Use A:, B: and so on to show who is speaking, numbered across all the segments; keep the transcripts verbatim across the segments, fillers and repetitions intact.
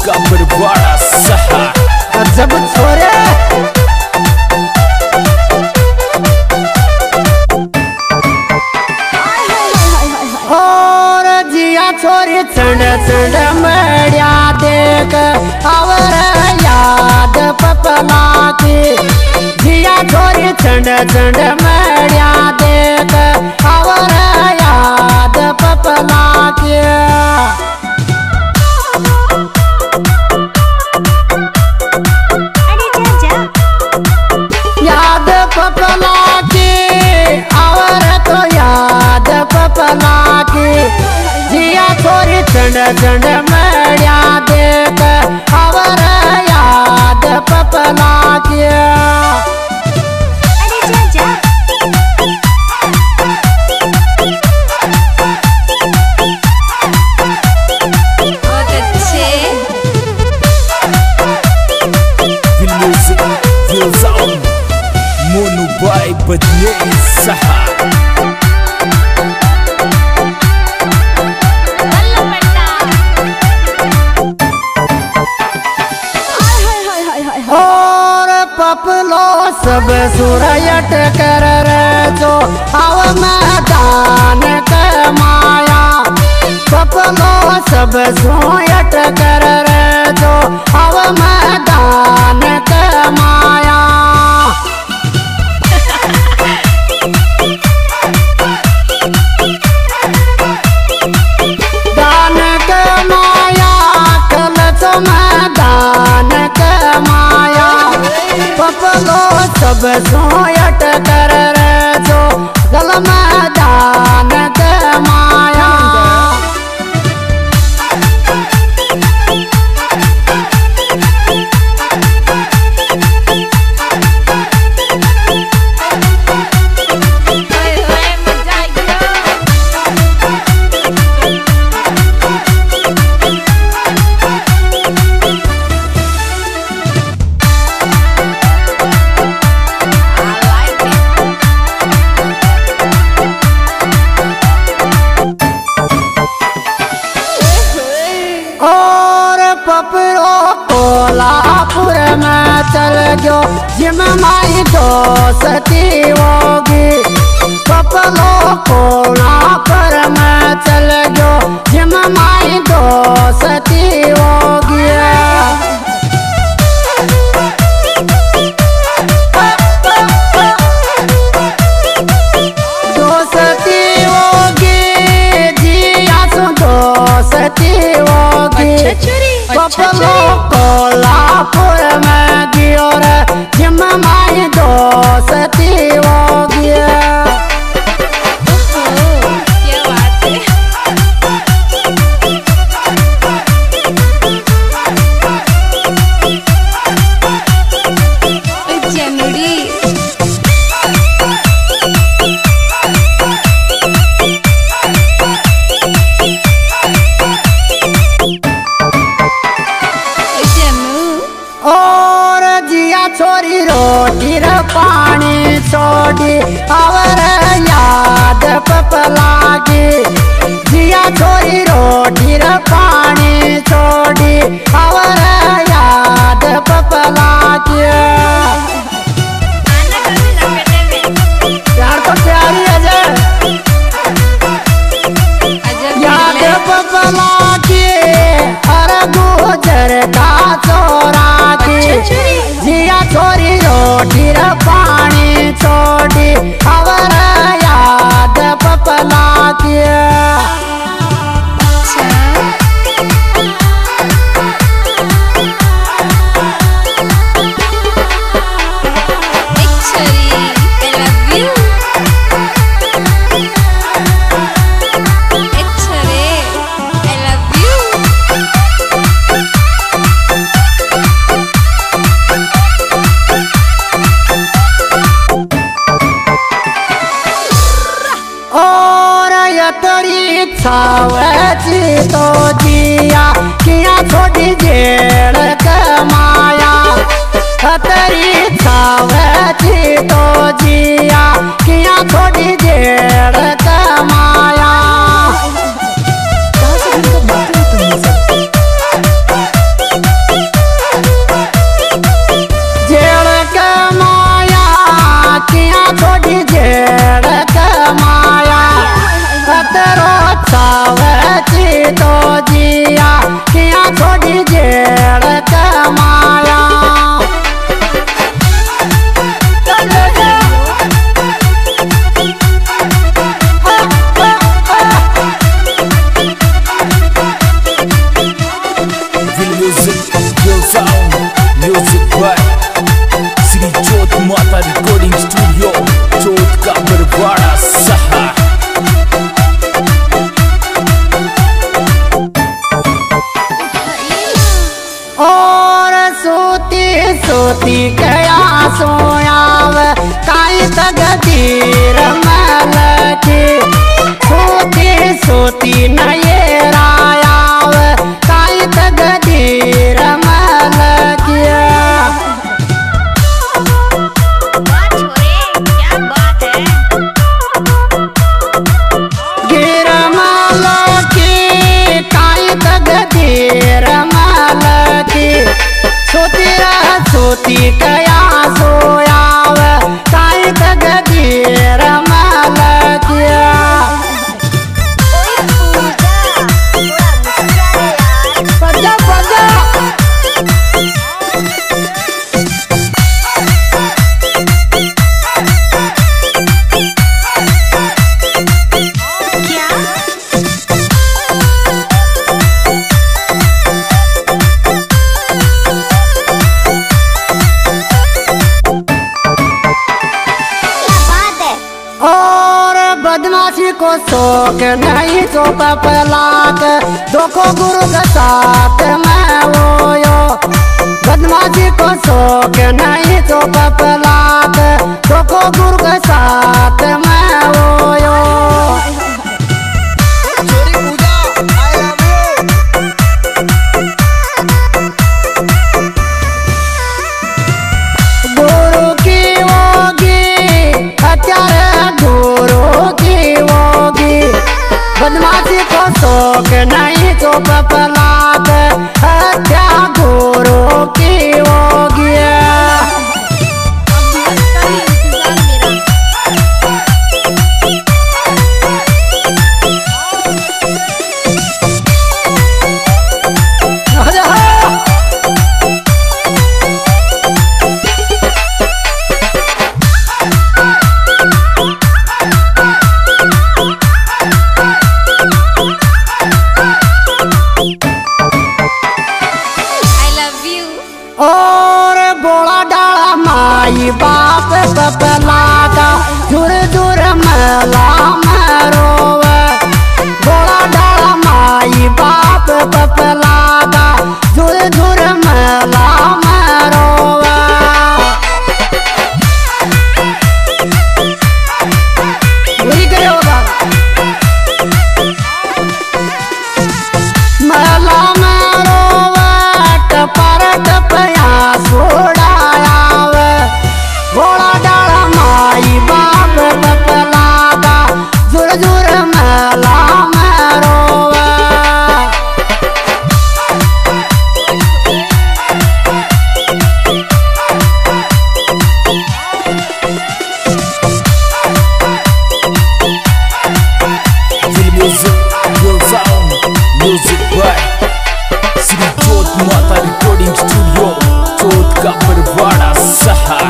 A: का बड़ा सहारा
B: जब छोरे और जिया छोरी चंड चंड मड़िया देख और याद पपला की जिया छोरी चंड चंड मड़िया देख और याद पपला की याद पपला की और तो याद पपला की जिया छोरी चंड चंड मड़िया देख और याद पपला की
A: Mono by Badne Sahara
B: और पपलो सब सुरयट कर जो आव मैदान के माया पपलो सब सुरयट कर जो आव मैदान के माया दान के माया कल तो मैदान के माया पपलो सब सोयट कर जो गल मैदान के माया कोल्हापुर में चल गयो जिम माई दोस्ती होगी पपलो कोल्हापुर में चल गयो जिम माई दोस्ती होगी दोस्ती होगी जिया सो दोस्ती होगी पपलो कोल्हापुर में गियो रे जिम माई दोस्ती होगी
C: क्या बात है जनूरी
B: और जिया छोरी रोटी रे पानी छोड़ी और याद पपला की जिया छोरी रोटी रे पानी छोड़ी और याद पपला की प्यार तो प्यारी है याद पपला की और गुजर का चोरा जिया छोरी रोटी रे पानी छोड़ी और याद पपला की छावची तो जिया किया छोटी जेड़ कमाया तेरी छावची तो जिया किया छोटी जेड़ कमाया
A: sound. Music by Sri Jyot Mata Recording Studio, Jyot का बरवाड़ा सहा।
B: और सोती सोती गया सोयाव काई तगदीर मलकी सोती सोती नये रायाव काई तगदीर मलकी।
C: क्या बात है?
B: गिर मलकी काई तगदीर मलकी सोती रह सोती गया सोयाव काई तगदीर मलकी। बजा बजा और बदमाशी को शौक नहीं तो पपलाक देखो गुरु के साथ मैं वो यो। बदमाशी को शौक नहीं तो पपलाक देखो गुरु के साथ मैं वो यो। गुरु की होगी हत्यारे गुरु की होगी बदमाशी को शौक नहीं तो पपलाक हत्या गुरु की होगी।
C: I love you.
B: और बोला डाला माई बाप पपलाका दूर दूर मेला मरोव। बोला डाला माई बाप पपलाका दूर दूर मेला मरोव। वही करे होगा मेला मरोव टपर टपया सोड़ायाव। बोला डाला माई बाप पपलागा जुर जुर मेला मरोव।
A: Feel music, feel sound. Music by Sri Jyot Mata Recording Studio, Jyot का बरवाड़ा सहा।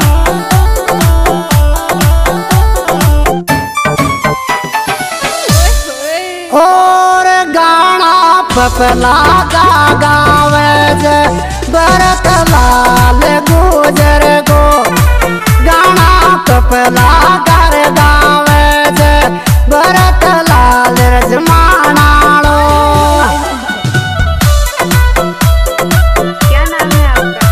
B: और गाना पपलागा गावज भरत लाल गुजर गो। गाना पपलागा गावज भरत लाल रजमानालो।
C: क्या नाम है आपका?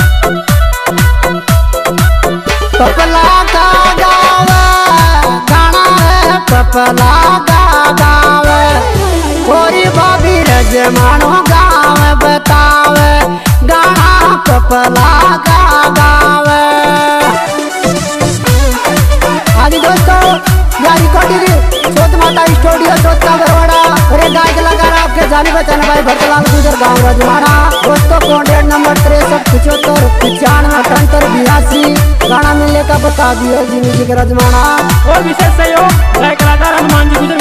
B: पपलागा गावे गाना है पपलागा गावे। गोरी भाभी रजमानो गावे बतावे गाना पपलागा गावे। आदि दोस्तों यार रिकॉर्डिंग जोत माता स्टूडियो जोत का बरवाड़ा अरे गाय कलाकार आपके जानी बचाने भाई भरतलाल गुजर गाँव रजमाना। दोस्तों कॉन्टेक्ट नंबर तिरसठ पचहत्तर पचानवे अठहत्तर बिरासी। गाना मिलने का बता दिया जी म्यूजिक रजमाना।
D: और विशेष सहयोग गायक कलाकार हनुमान जी गुजर